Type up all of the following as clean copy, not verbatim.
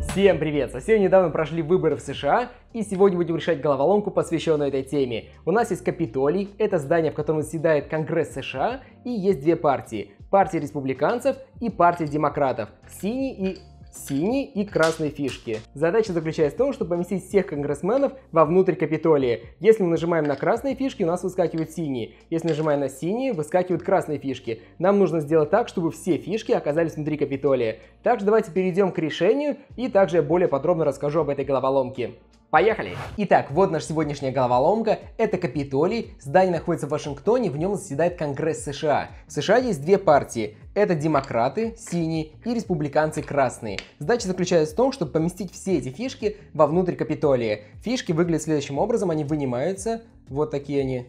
Всем привет! Совсем недавно прошли выборы в США, и сегодня будем решать головоломку, посвященную этой теме. У нас есть Капитолий, это здание, в котором заседает Конгресс США, и есть две партии. Партия республиканцев и партия демократов. Синие и красные фишки. Задача заключается в том, чтобы поместить всех конгрессменов вовнутрь Капитолия. Если мы нажимаем на красные фишки, у нас выскакивают синие. Если нажимаем на синие, выскакивают красные фишки. Нам нужно сделать так, чтобы все фишки оказались внутри Капитолия. Также давайте перейдем к решению, и также я более подробно расскажу об этой головоломке. Поехали! Итак, вот наша сегодняшняя головоломка. Это Капитолий. Здание находится в Вашингтоне, в нем заседает Конгресс США. В США есть две партии. Это демократы, синие, и республиканцы, красные. Задача заключается в том, чтобы поместить все эти фишки вовнутрь Капитолия. Фишки выглядят следующим образом. Они вынимаются. Вот такие они.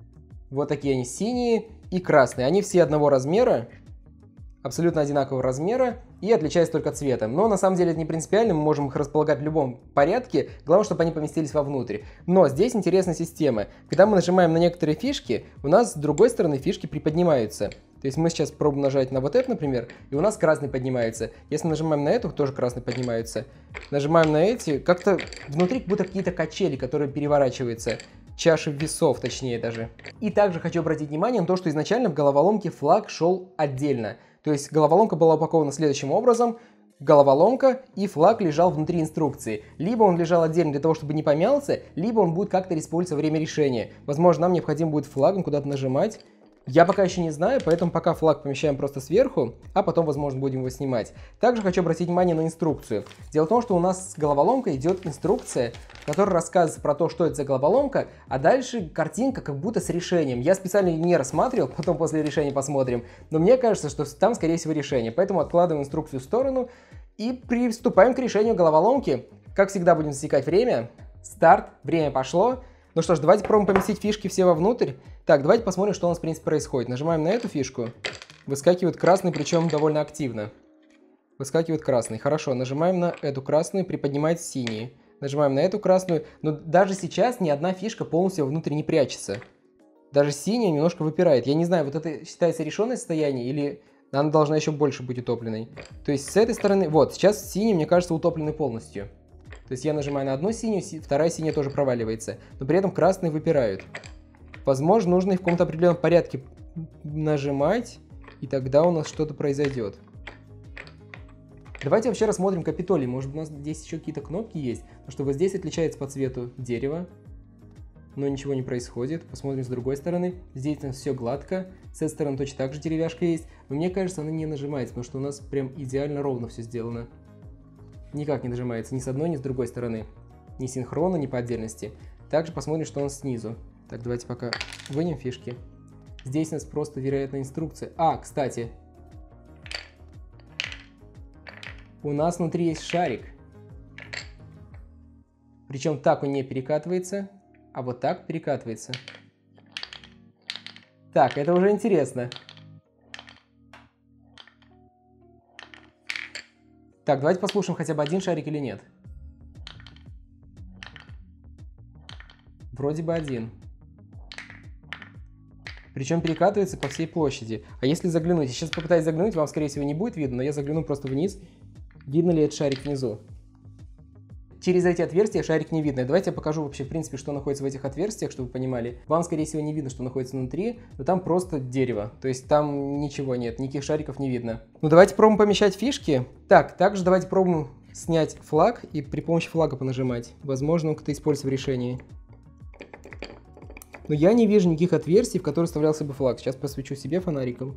Вот такие они, синие и красные. Они все одного размера. Абсолютно одинакового размера и отличаются только цветом. Но на самом деле это не принципиально, мы можем их располагать в любом порядке, главное, чтобы они поместились вовнутрь. Но здесь интересная система. Когда мы нажимаем на некоторые фишки, у нас с другой стороны фишки приподнимаются. То есть мы сейчас пробуем нажать на вот это, например, и у нас красный поднимается. Если нажимаем на эту, тоже красный поднимается. Нажимаем на эти, как-то внутри будто какие-то качели, которые переворачиваются. Чаши весов, точнее даже. И также хочу обратить внимание на то, что изначально в головоломке флаг шел отдельно. То есть головоломка была упакована следующим образом. Головоломка и флаг лежал внутри инструкции. Либо он лежал отдельно для того, чтобы не помялся, либо он будет как-то использоваться во время решения. Возможно, нам необходимо будет флагом куда-то нажимать. Я пока еще не знаю, поэтому пока флаг помещаем просто сверху, а потом, возможно, будем его снимать. Также хочу обратить внимание на инструкцию. Дело в том, что у нас с головоломкой идет инструкция, которая рассказывает про то, что это за головоломка, а дальше картинка как будто с решением. Я специально ее не рассматривал, потом после решения посмотрим, но мне кажется, что там, скорее всего, решение. Поэтому откладываем инструкцию в сторону и приступаем к решению головоломки. Как всегда, будем засекать время. Старт, время пошло. Ну что ж, давайте пробуем поместить фишки все вовнутрь. Так, давайте посмотрим, что у нас, в принципе, происходит. Нажимаем на эту фишку. Выскакивает красный, причем довольно активно. Выскакивает красный. Хорошо, нажимаем на эту красную, приподнимается синий. Нажимаем на эту красную. Но даже сейчас ни одна фишка полностью внутрь не прячется. Даже синяя немножко выпирает. Я не знаю, вот это считается решенное состояние или она должна еще больше быть утопленной. То есть с этой стороны... Вот, сейчас синий, мне кажется, утопленный полностью. То есть я нажимаю на одну синюю, вторая синяя тоже проваливается. Но при этом красные выпирают. Возможно, нужно их в каком-то определенном порядке нажимать, и тогда у нас что-то произойдет. Давайте вообще рассмотрим Капитолий. Может, у нас здесь еще какие-то кнопки есть? Потому что вот здесь отличается по цвету дерево, но ничего не происходит. Посмотрим с другой стороны. Здесь у нас все гладко. С этой стороны точно так же деревяшка есть. Но мне кажется, она не нажимается, потому что у нас прям идеально ровно все сделано. Никак не нажимается ни с одной, ни с другой стороны. Ни синхронно, ни по отдельности. Также посмотрим, что у нас снизу. Так, давайте пока вынем фишки. Здесь у нас просто, вероятно, инструкция. А, кстати. У нас внутри есть шарик. Причем так он не перекатывается, а вот так перекатывается. Так, это уже интересно. Так, давайте послушаем хотя бы один шарик или нет. Вроде бы один. Причем перекатывается по всей площади. А если заглянуть? Я сейчас попытаюсь заглянуть, вам, скорее всего, не будет видно, но я загляну просто вниз. Видно ли этот шарик внизу? Через эти отверстия шарик не видно. Давайте я покажу вообще, в принципе, что находится в этих отверстиях, чтобы вы понимали. Вам, скорее всего, не видно, что находится внутри, но там просто дерево. То есть там ничего нет, никаких шариков не видно. Ну, давайте пробуем помещать фишки. Так, также давайте пробуем снять флаг и при помощи флага понажимать. Возможно, он как-то используется в решении. Но я не вижу никаких отверстий, в которые вставлялся бы флаг. Сейчас посвечу себе фонариком.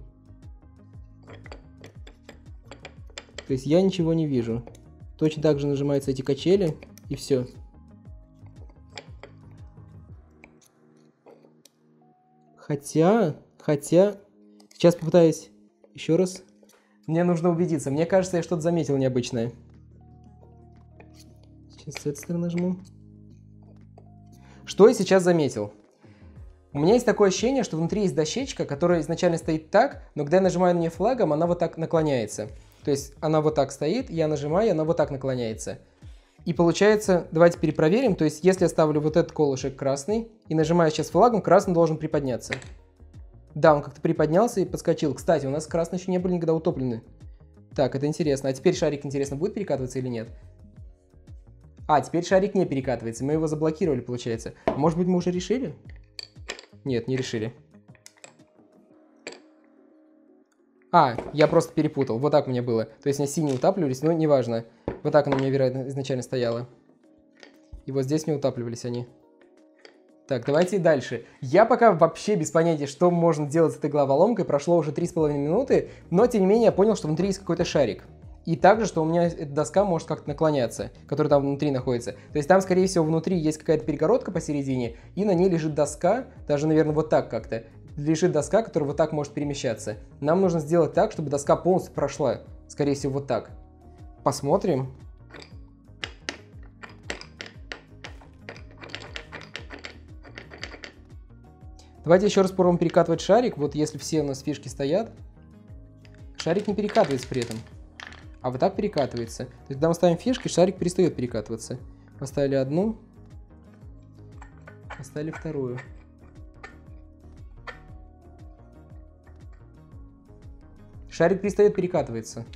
То есть я ничего не вижу. Точно так же нажимаются эти качели, и все. Хотя... Сейчас попытаюсь еще раз. Мне нужно убедиться. Мне кажется, я что-то заметил необычное. Сейчас с этой стороны нажму. Что я сейчас заметил? У меня есть такое ощущение, что внутри есть дощечка, которая изначально стоит так, но когда я нажимаю на нее флагом, она вот так наклоняется. То есть она вот так стоит, я нажимаю, и она вот так наклоняется. И получается, давайте перепроверим, то есть если я ставлю вот этот колышек красный и нажимаю сейчас флагом, красный должен приподняться. Да, он как-то приподнялся и подскочил. Кстати, у нас красные еще не были никогда утоплены. Так, это интересно. А теперь шарик, интересно, будет перекатываться или нет? А, теперь шарик не перекатывается. Мы его заблокировали, получается. Может быть, мы уже решили? Нет, не решили. А, я просто перепутал. Вот так у меня было. То есть у меня синие утапливались, но неважно. Вот так оно у меня, вероятно, изначально стояло. И вот здесь не утапливались они. Так, давайте дальше. Я пока вообще без понятия, что можно делать с этой головоломкой. Прошло уже 3,5 минуты, но тем не менее я понял, что внутри есть какой-то шарик. И также, что у меня эта доска может как-то наклоняться, которая там внутри находится. То есть там, скорее всего, внутри есть какая-то перегородка посередине, и на ней лежит доска, даже, наверное, вот так как-то. Лежит доска, которая вот так может перемещаться. Нам нужно сделать так, чтобы доска полностью прошла. Скорее всего, вот так. Посмотрим. Давайте еще раз попробуем перекатывать шарик. Вот если все у нас фишки стоят. Шарик не перекатывается при этом. А вот так перекатывается. То есть, когда мы ставим фишки, шарик перестает перекатываться. Поставили одну. Поставили вторую. Шарик перестает перекатываться.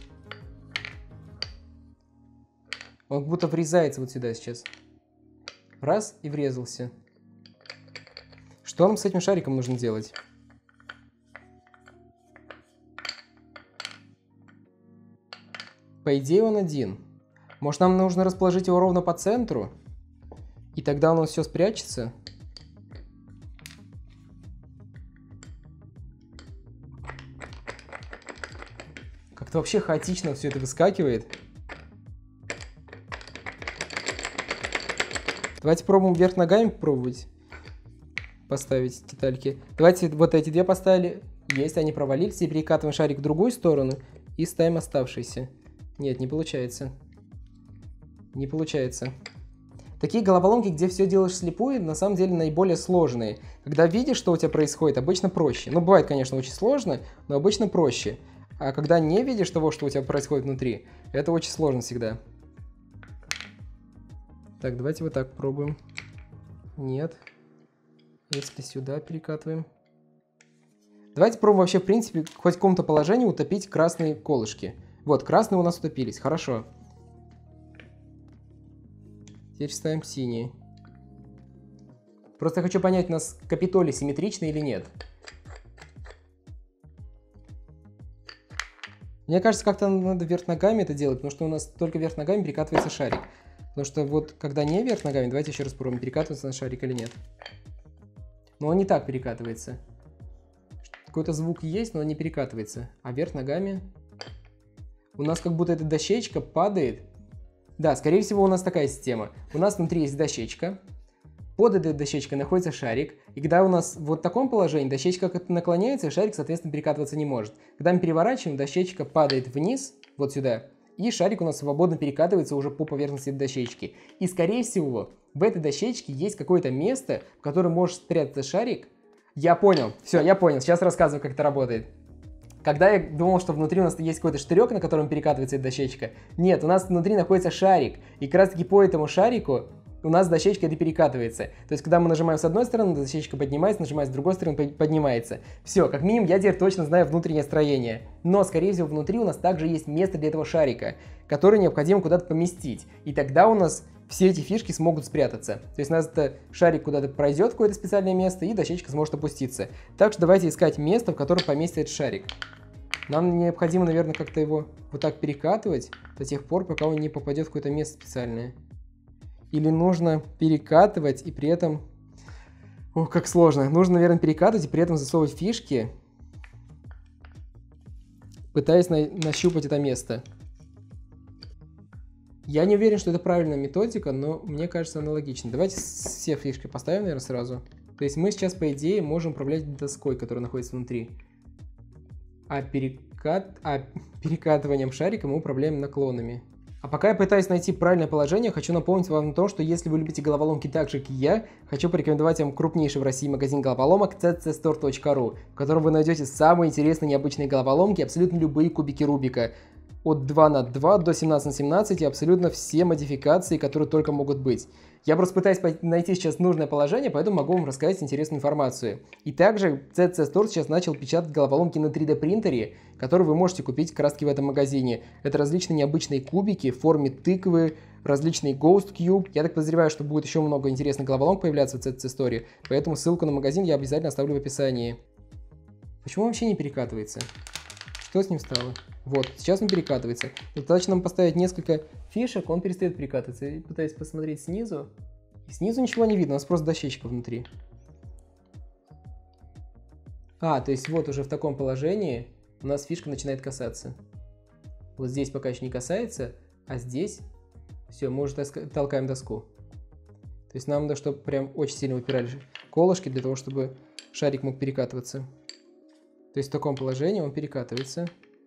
Он будто врезается вот сюда сейчас. Раз и врезался. Что нам с этим шариком нужно делать? По идее он один. Может, нам нужно расположить его ровно по центру? И тогда у нас все спрячется? Как-то вообще хаотично все это выскакивает. Давайте пробуем вверх ногами попробовать поставить детальки. Давайте вот эти две поставили. Есть, они провалились. И перекатываем шарик в другую сторону и ставим оставшиеся. Нет, не получается. Не получается. Такие головоломки, где все делаешь вслепую, на самом деле наиболее сложные. Когда видишь, что у тебя происходит, обычно проще. Ну, бывает, конечно, очень сложно, но обычно проще. А когда не видишь того, что у тебя происходит внутри, это очень сложно всегда. Так, давайте вот так пробуем. Нет. Если сюда перекатываем. Давайте пробуем вообще, в принципе, хоть в каком-то положении утопить красные колышки. Вот, красные у нас утопились. Хорошо. Теперь ставим синие. Просто я хочу понять, у нас капитоли симметричны или нет. Мне кажется, как-то надо вверх ногами это делать, потому что у нас только вверх ногами перекатывается шарик. Потому что вот, когда не вверх ногами, давайте еще раз попробуем, перекатывается на шарик или нет. Но он не так перекатывается. Какой-то звук есть, но он не перекатывается. А вверх ногами... У нас как будто эта дощечка падает. Да, скорее всего, у нас такая система. У нас внутри есть дощечка. Под этой дощечкой находится шарик. И когда у нас вот в таком положении дощечка как-то наклоняется, шарик, соответственно, перекатываться не может. Когда мы переворачиваем, дощечка падает вниз, вот сюда. И шарик у нас свободно перекатывается уже по поверхности дощечки. И, скорее всего, в этой дощечке есть какое-то место, в котором может спрятаться шарик. Я понял. Все, я понял. Сейчас рассказываю, как это работает. Когда я думал, что внутри у нас есть какой-то штырек, на котором перекатывается эта дощечка. Нет, у нас внутри находится шарик. И как раз таки по этому шарику у нас дощечка это перекатывается. То есть, когда мы нажимаем с одной стороны, дощечка поднимается, нажимаем с другой стороны, поднимается. Все, как минимум, я теперь точно знаю внутреннее строение. Но, скорее всего, внутри у нас также есть место для этого шарика, который необходимо куда-то поместить. И тогда у нас все эти фишки смогут спрятаться. То есть, у нас этот шарик куда-то пройдет в какое-то специальное место, и дощечка сможет опуститься. Так что давайте искать место, в котором поместится этот шарик. Нам необходимо, наверное, как-то его вот так перекатывать до тех пор, пока он не попадет в какое-то место специальное. Или нужно перекатывать и при этом... Ох, как сложно. Нужно, наверное, перекатывать и при этом засовывать фишки, пытаясь нащупать это место. Я не уверен, что это правильная методика, но мне кажется, она логична. Давайте все фишки поставим, наверное, сразу. То есть мы сейчас, по идее, можем управлять доской, которая находится внутри. А перекатыванием шарика мы управляем наклонами. А пока я пытаюсь найти правильное положение, хочу напомнить вам о том, что если вы любите головоломки так же, как и я, хочу порекомендовать вам крупнейший в России магазин головоломок cccstore.ru, в котором вы найдете самые интересные необычные головоломки, абсолютно любые кубики Рубика. от 2 на 2 до 17 на 17 и абсолютно все модификации, которые только могут быть. Я просто пытаюсь найти сейчас нужное положение, поэтому могу вам рассказать интересную информацию. И также CC Store сейчас начал печатать головоломки на 3D принтере, которые вы можете купить как раз таки в этом магазине. Это различные необычные кубики в форме тыквы, различные Ghost Cube. Я так подозреваю, что будет еще много интересных головоломок появляться в CC Store, поэтому ссылку на магазин я обязательно оставлю в описании. Почему он вообще не перекатывается? Что с ним стало? Вот, сейчас он перекатывается. Достаточно нам поставить несколько фишек, он перестает перекатываться. Я пытаюсь посмотреть снизу. И снизу ничего не видно, у нас просто дощечка внутри. То есть вот уже в таком положении у нас фишка начинает касаться. Вот здесь пока еще не касается, а здесь все, мы уже толкаем доску. То есть нам надо, чтобы прям очень сильно выпирали колышки для того, чтобы шарик мог перекатываться. То есть в таком положении он перекатывается.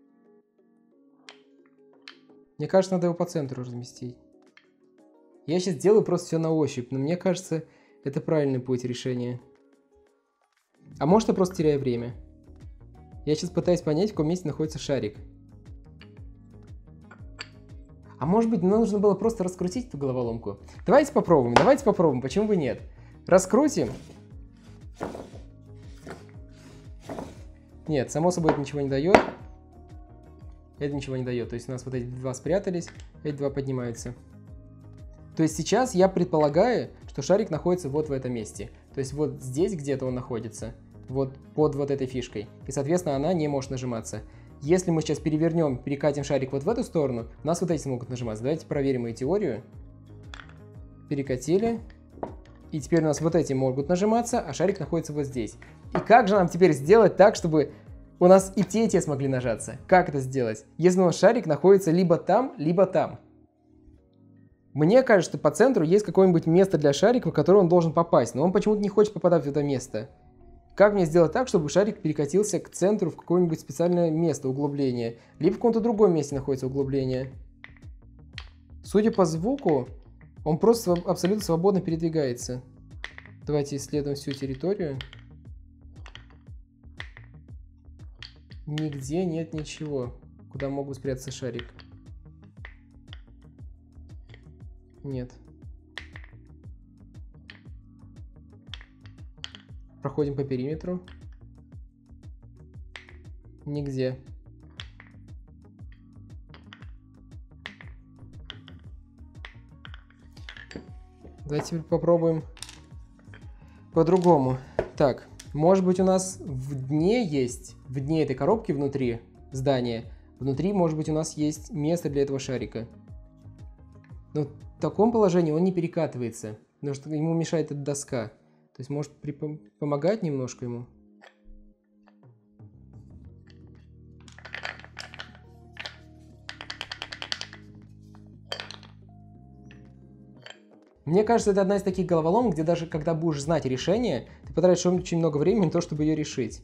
Мне кажется, надо его по центру разместить. Я сейчас делаю просто все на ощупь, но мне кажется, это правильный путь решения. А может, я просто теряю время. Я сейчас пытаюсь понять, в каком месте находится шарик. А может быть, нам нужно было просто раскрутить эту головоломку? Давайте попробуем, почему бы нет? Раскрутим. Нет, само собой это ничего не дает. Это ничего не дает. То есть у нас вот эти два спрятались, эти два поднимаются. То есть сейчас я предполагаю, что шарик находится вот в этом месте. То есть вот здесь где-то он находится. Вот под вот этой фишкой. И, соответственно, она не может нажиматься. Если мы сейчас перевернем, перекатим шарик вот в эту сторону, у нас вот эти смогут нажиматься. Давайте проверим мою теорию. Перекатили. И теперь у нас вот эти могут нажиматься, а шарик находится вот здесь. И как же нам теперь сделать так, чтобы у нас и те смогли нажаться? Как это сделать? Если у нас шарик находится либо там, либо там. Мне кажется, что по центру есть какое-нибудь место для шарика, в которое он должен попасть, но он почему-то не хочет попадать в это место. Как мне сделать так, чтобы шарик перекатился к центру в какое-нибудь специальное место, углубление? Либо в каком-то другом месте находится углубление. Судя по звуку, он просто абсолютно свободно передвигается. Давайте исследуем всю территорию. Нигде нет ничего, куда мог бы спрятаться шарик. Нет. Проходим по периметру. Нигде. Давайте попробуем по-другому. Так, может быть у нас в дне этой коробки внутри здания, внутри, может быть, у нас есть место для этого шарика. Но в таком положении он не перекатывается, потому что ему мешает эта доска. То есть может помогать немножко ему. Мне кажется, это одна из таких головоломок, где даже когда будешь знать решение, ты потратишь очень много времени на то, чтобы ее решить.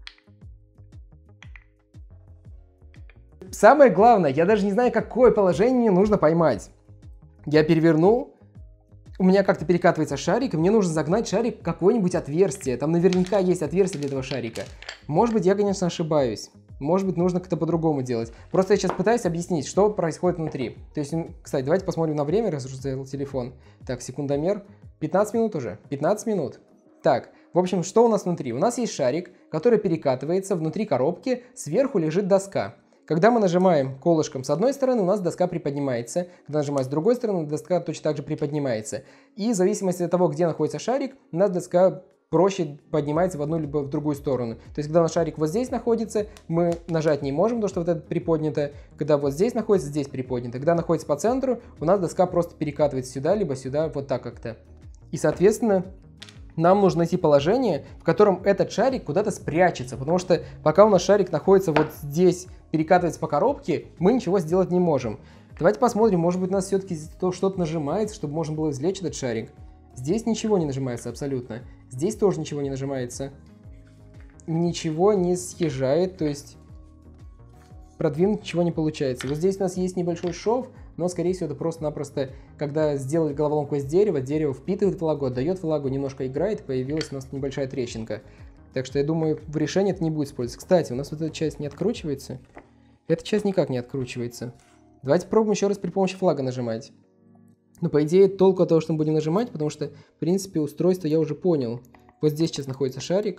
Самое главное, я даже не знаю, какое положение мне нужно поймать. Я перевернул, у меня как-то перекатывается шарик, и мне нужно загнать шарик в какое-нибудь отверстие. Там наверняка есть отверстие для этого шарика. Может быть, я, конечно, ошибаюсь. Может быть, нужно как-то по-другому делать. Просто я сейчас пытаюсь объяснить, что происходит внутри. То есть, кстати, давайте посмотрим на время, раз уже сделал телефон. Так, секундомер. 15 минут уже. 15 минут. Так, в общем, что у нас внутри? У нас есть шарик, который перекатывается внутри коробки, сверху лежит доска. Когда мы нажимаем колышком с одной стороны, у нас доска приподнимается. Когда нажимаем с другой стороны, доска точно так же приподнимается. И в зависимости от того, где находится шарик, у нас доска проще поднимается в одну либо в другую сторону. То есть, когда у нас шарик вот здесь находится, мы нажать не можем, потому что вот это приподнято. Когда вот здесь находится, здесь приподнято. Когда находится по центру, у нас доска просто перекатывается сюда, либо сюда, вот так как-то. И, соответственно, нам нужно найти положение, в котором этот шарик куда-то спрячется. Потому что пока у нас шарик находится вот здесь, перекатывается по коробке, мы ничего сделать не можем. Давайте посмотрим, может быть, у нас все-таки что-то нажимается, чтобы можно было извлечь этот шарик. Здесь ничего не нажимается абсолютно. Здесь тоже ничего не нажимается. Ничего не съезжает, то есть продвинуть ничего не получается. Вот здесь у нас есть небольшой шов, но, скорее всего, это просто-напросто, когда сделали головоломку из дерева, дерево впитывает влагу, отдает влагу, немножко играет, появилась у нас небольшая трещинка. Так что я думаю, в решении это не будет использоваться. Кстати, у нас вот эта часть не откручивается. Эта часть никак не откручивается. Давайте попробуем еще раз при помощи флага нажимать. Но по идее толку от того, что мы будем нажимать, потому что, в принципе, устройство я уже понял. Вот здесь сейчас находится шарик.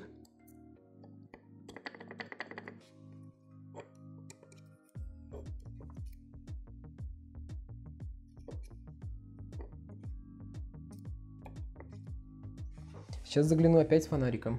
Сейчас загляну опять с фонариком.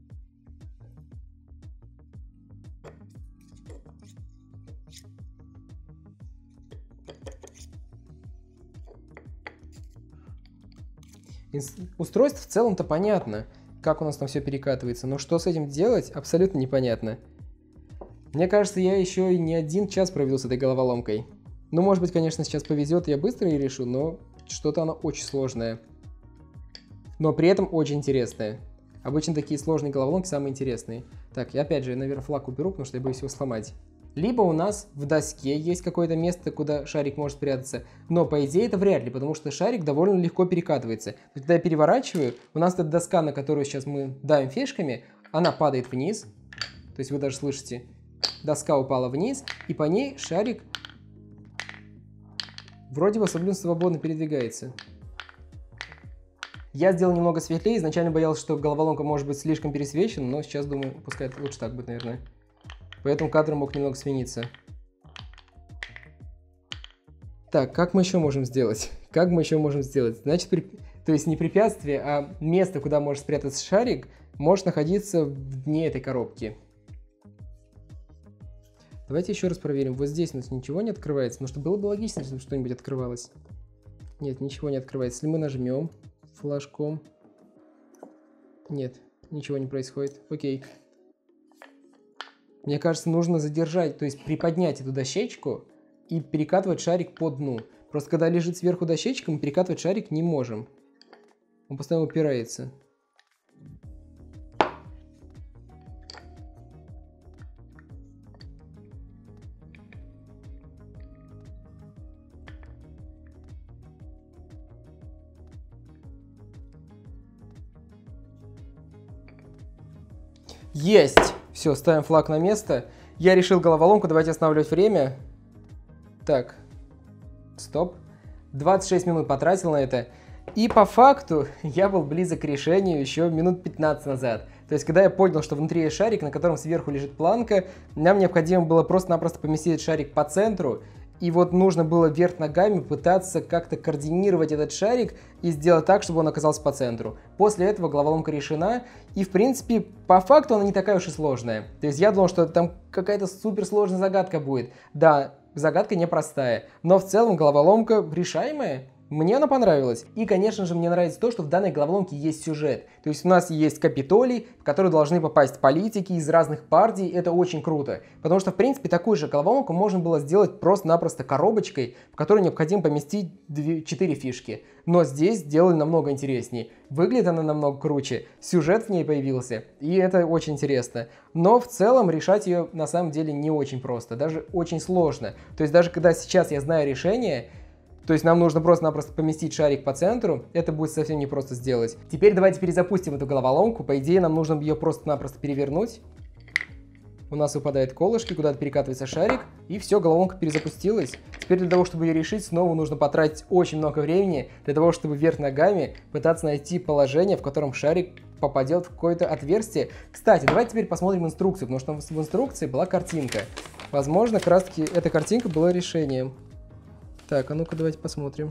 Устройство в целом-то понятно, как у нас там все перекатывается, но что с этим делать, абсолютно непонятно. Мне кажется, я еще и не 1 час провел с этой головоломкой. Ну, может быть, конечно, сейчас повезет, я быстро ее решу, но что-то оно очень сложное. Но при этом очень интересное. Обычно такие сложные головоломки самые интересные. Так, я опять же, наверное, флаг уберу, потому что я боюсь его сломать. Либо у нас в доске есть какое-то место, куда шарик может спрятаться, но по идее это вряд ли, потому что шарик довольно легко перекатывается. Когда я переворачиваю, у нас эта доска, на которую сейчас мы давим фишками, она падает вниз. То есть вы даже слышите, доска упала вниз, и по ней шарик вроде бы свободно передвигается. Я сделал немного светлее, изначально боялся, что головоломка может быть слишком пересвечена, но сейчас думаю, пускай лучше так будет, наверное. Поэтому кадр мог немного смениться. Так, как мы еще можем сделать? Как мы еще можем сделать? Значит, то есть не препятствие, а место, куда может спрятаться шарик, может находиться в дне этой коробки. Давайте еще раз проверим. Вот здесь у нас ничего не открывается, потому что было бы логично, если что-нибудь открывалось. Нет, ничего не открывается. Если мы нажмем флажком... Нет, ничего не происходит. Окей. Мне кажется, нужно задержать, то есть приподнять эту дощечку и перекатывать шарик по дну. Просто когда лежит сверху дощечка, мы перекатывать шарик не можем. Он постоянно упирается. Есть! Все, ставим флаг на место. Я решил головоломку, давайте останавливать время. Так, стоп. 26 минут потратил на это. И по факту я был близок к решению еще минут 15 назад. То есть, когда я понял, что внутри есть шарик, на котором сверху лежит планка, нам необходимо было просто-напросто поместить шарик по центру. И вот нужно было вверх ногами пытаться как-то координировать этот шарик и сделать так, чтобы он оказался по центру. После этого головоломка решена, и в принципе, по факту она не такая уж и сложная. То есть я думал, что там какая-то суперсложная загадка будет. Да, загадка непростая, но в целом головоломка решаемая. Мне она понравилась. И, конечно же, мне нравится то, что в данной головоломке есть сюжет. То есть у нас есть Капитолий, в который должны попасть политики из разных партий. Это очень круто. Потому что, в принципе, такую же головоломку можно было сделать просто-напросто коробочкой, в которой необходимо поместить 4 фишки. Но здесь сделали намного интереснее. Выглядит она намного круче, сюжет в ней появился, и это очень интересно. Но в целом решать ее на самом деле не очень просто, даже очень сложно. То есть даже когда сейчас я знаю решение, то есть нам нужно просто-напросто поместить шарик по центру, это будет совсем непросто сделать. Теперь давайте перезапустим эту головоломку, по идее нам нужно ее просто-напросто перевернуть. У нас выпадает колышки, куда-то перекатывается шарик, и все, головоломка перезапустилась. Теперь для того, чтобы ее решить, снова нужно потратить очень много времени, для того, чтобы вверх ногами пытаться найти положение, в котором шарик попадет в какое-то отверстие. Кстати, давайте теперь посмотрим инструкцию, потому что в инструкции была картинка. Возможно, как раз таки эта картинка была решением. Так, а ну-ка давайте посмотрим.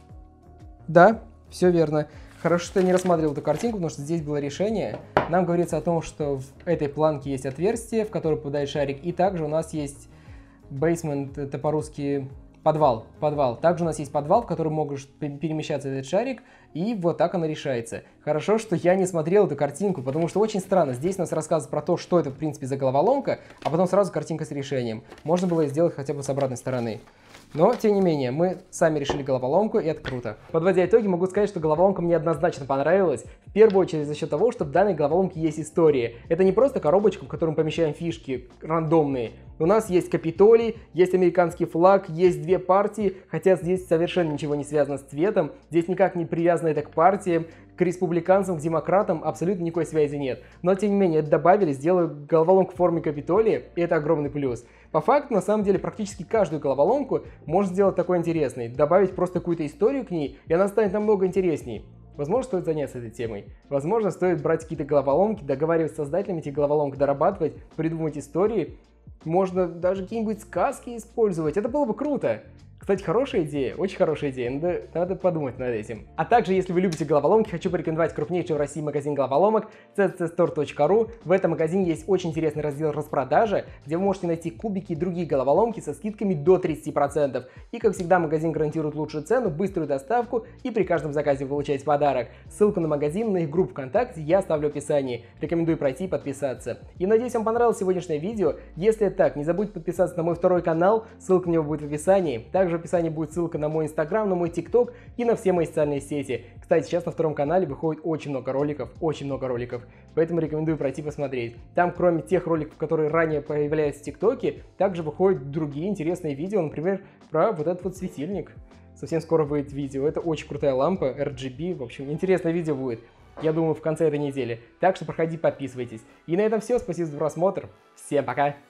Да, все верно. Хорошо, что я не рассматривал эту картинку, потому что здесь было решение. Нам говорится о том, что в этой планке есть отверстие, в которое попадает шарик, и также у нас есть basement, это по-русски подвал. Также у нас есть подвал, в котором может перемещаться этот шарик, и вот так она решается. Хорошо, что я не смотрел эту картинку, потому что очень странно. Здесь у нас рассказывают про то, что это в принципе за головоломка, а потом сразу картинка с решением. Можно было сделать хотя бы с обратной стороны. Но, тем не менее, мы сами решили головоломку, и это круто. Подводя итоги, могу сказать, что головоломка мне однозначно понравилась. В первую очередь за счет того, что в данной головоломке есть история. Это не просто коробочка, в которую мы помещаем фишки рандомные. У нас есть Капитолий, есть американский флаг, есть 2 партии, хотя здесь совершенно ничего не связано с цветом. Здесь никак не привязано это к партиям. к республиканцам, к демократам абсолютно никакой связи нет. Но тем не менее, это добавили, сделали головоломку в форме Капитолия, и это огромный плюс. По факту, на самом деле, практически каждую головоломку можно сделать такой интересной, добавить просто какую-то историю к ней, и она станет намного интересней. Возможно, стоит заняться этой темой. Возможно, стоит брать какие-то головоломки, договариваться с создателями этих головоломок, дорабатывать, придумывать истории. Можно даже какие-нибудь сказки использовать. Это было бы круто. Кстати, хорошая идея, очень хорошая идея, надо подумать над этим. А также, если вы любите головоломки, хочу порекомендовать крупнейший в России магазин головоломок cccstore.ru. В этом магазине есть очень интересный раздел распродажа, где вы можете найти кубики и другие головоломки со скидками до 30%. И, как всегда, магазин гарантирует лучшую цену, быструю доставку и при каждом заказе вы получаете подарок. Ссылку на магазин, на их группу ВКонтакте я оставлю в описании. Рекомендую пройти и подписаться. И надеюсь, вам понравилось сегодняшнее видео. Если это так, не забудьте подписаться на мой второй канал, ссылка на него будет в описании. Также в описании будет ссылка на мой инстаграм, на мой тикток и на все мои социальные сети. Кстати, сейчас на втором канале выходит очень много роликов, поэтому рекомендую пройти посмотреть. Там, кроме тех роликов, которые ранее появлялись в тиктоке, также выходят другие интересные видео, например, про вот этот вот светильник. Совсем скоро выйдет видео, это очень крутая лампа, RGB, в общем, интересное видео будет, я думаю, в конце этой недели. Так что проходи, подписывайтесь. И на этом все, спасибо за просмотр, всем пока!